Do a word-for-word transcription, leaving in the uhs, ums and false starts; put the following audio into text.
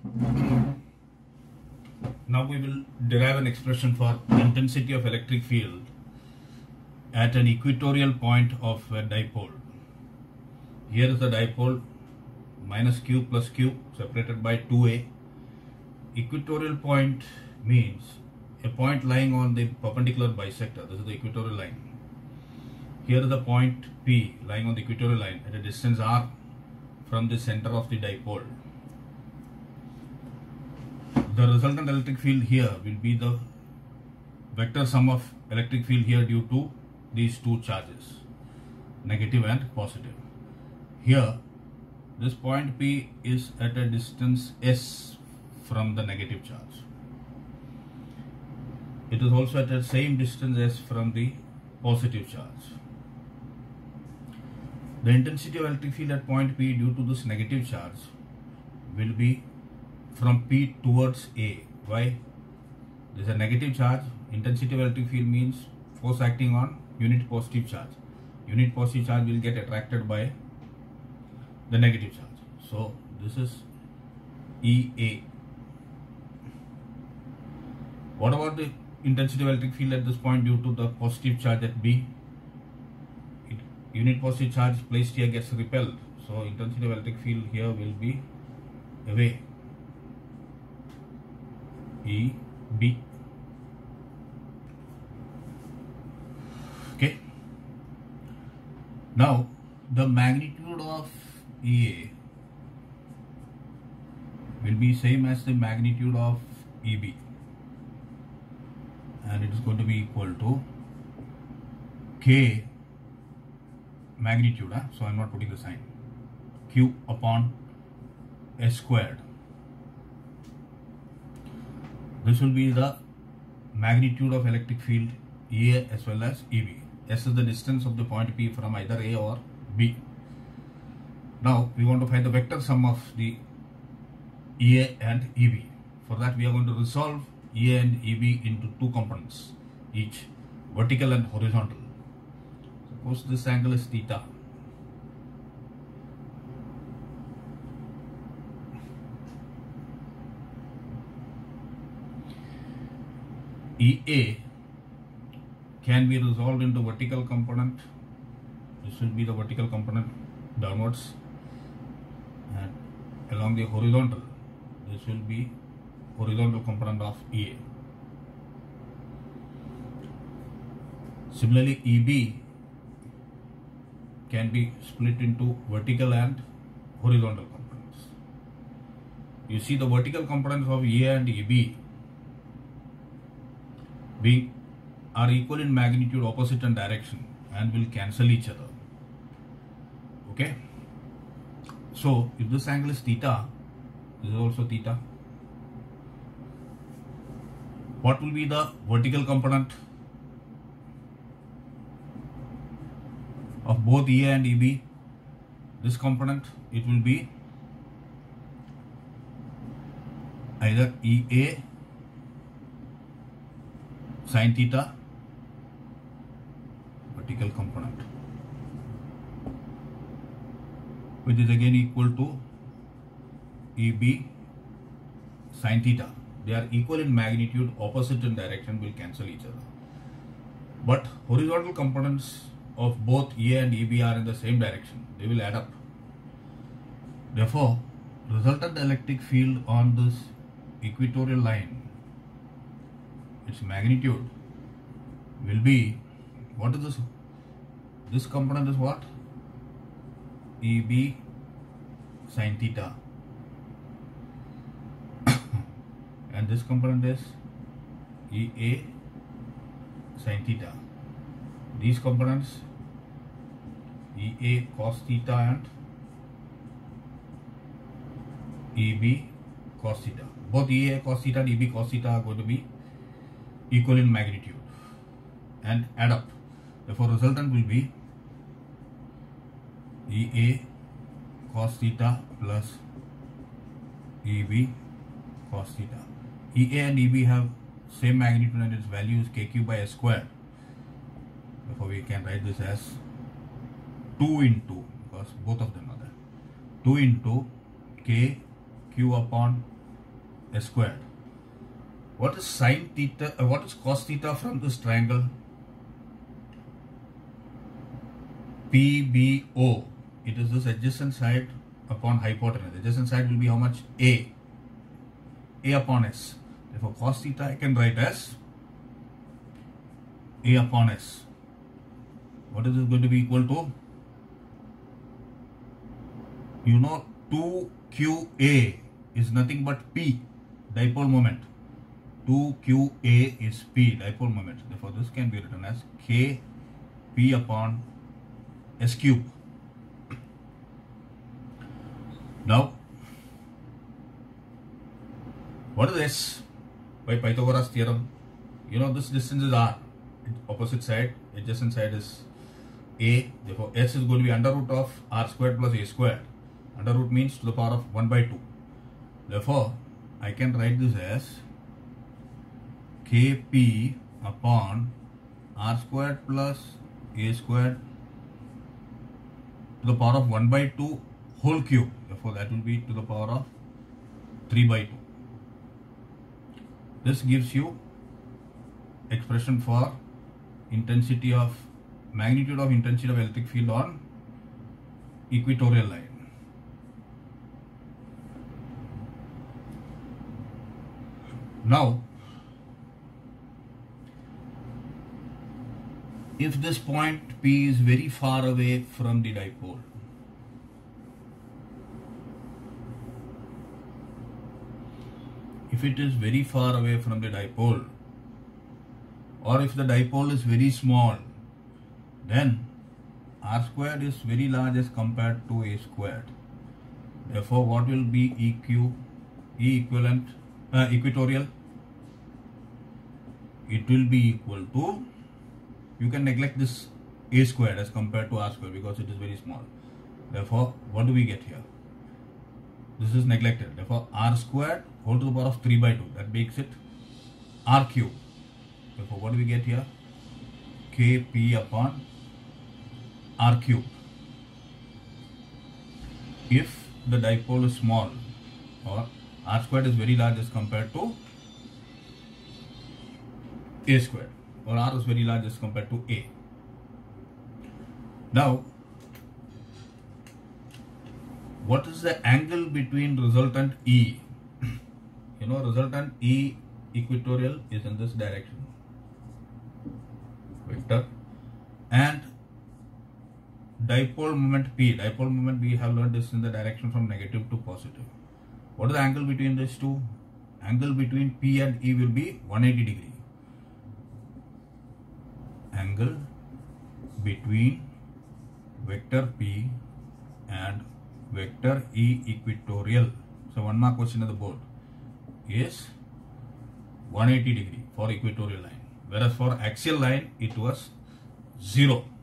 Now we will derive an expression for intensity of electric field at an equatorial point of a dipole. Here is the dipole minus q plus q separated by two a. Equatorial point means a point lying on the perpendicular bisector. This is the equatorial line. Here is the point P lying on the equatorial line at a distance r from the center of the dipole. The resultant electric field here will be the vector sum of electric field here due to these two charges, negative and positive. Here, this point P is at a distance s from the negative charge. It is also at the same distance s from the positive charge. The intensity of electric field at point P due to this negative charge will be from P towards A. Why? There is a negative charge. Intensity of electric field means force acting on unit positive charge. Unit positive charge will get attracted by the negative charge. So this is E A. What about the intensity of electric field at this point due to the positive charge at B? It, unit positive charge placed here gets repelled. So intensity of electric field here will be away. E B. Okay. Now the magnitude of E A will be same as the magnitude of E B, and it is going to be equal to K magnitude. Huh? So I am not putting the sign. Q upon S squared. This will be the magnitude of electric field E A as well as E B. S is the distance of the point P from either A or B. Now we want to find the vector sum of the E A and E B. For that we are going to resolve E A and E B into two components each, vertical and horizontal. Suppose this angle is theta. E A can be resolved into vertical component. This will be the vertical component downwards, and along the horizontal, this will be horizontal component of E A. Similarly, E B can be split into vertical and horizontal components. You see the vertical components of E A and E B being are equal in magnitude, opposite in direction, and will cancel each other. Okay. So if this angle is theta, this is also theta. What will be the vertical component of both E A and E B? This component, it will be either E A sin theta, vertical component, which is again equal to E B sin theta. They are equal in magnitude, opposite in direction, will cancel each other. But horizontal components of both E A and E B are in the same direction. They will add up. Therefore, resultant electric field on this equatorial line, its magnitude will be, what is this? This component is what? E B sin theta. And this component is E A sin theta. These components, E A cos theta and E B cos theta. Both E A cos theta and E B cos theta are going to be equal in magnitude and add up. Therefore, resultant will be E A cos theta plus E B cos theta. E A and E B have same magnitude and its value is K Q by S squared. Therefore, we can write this as two into, because both of them are there, two into K Q upon S squared. What is sine theta? Uh, what is cos theta from this triangle? P B O. It is this adjacent side upon hypotenuse. Adjacent side will be how much? A. A upon S. Therefore, cos theta I can write as A upon S. What is this going to be equal to? You know, two Q A is nothing but P, dipole moment. two Q A is P, dipole moment. Therefore, this can be written as K P upon S cube. Now, what is S? By Pythagoras theorem, you know this distance is R. Opposite side, adjacent side is A. Therefore, S is going to be under root of R squared plus A squared. Under root means to the power of one by two. Therefore, I can write this as K P upon R squared plus A squared to the power of one by two whole cube. Therefore, that will be to the power of three by two. This gives you expression for intensity of magnitude of intensity of electric field on equatorial line. Now, if this point P is very far away from the dipole, if it is very far away from the dipole, or if the dipole is very small, then R squared is very large as compared to A squared. Therefore, what will be E Q, E equivalent, uh, equatorial? It will be equal to, you can neglect this A squared as compared to R squared because it is very small. Therefore, what do we get here? This is neglected. Therefore, R squared whole to the power of three by two. That makes it R cube. Therefore, what do we get here? K P upon R cube. If the dipole is small or R squared is very large as compared to A squared, or R is very large as compared to A. Now, what is the angle between resultant E? You know, resultant E equatorial is in this direction, vector, and dipole moment P. Dipole moment we have learned is in the direction from negative to positive. What is the angle between these two? Angle between P and E will be one hundred eighty degree. Angle between vector P and vector E equatorial. So one mark question on the board is one hundred eighty degree for equatorial line, whereas for axial line it was zero.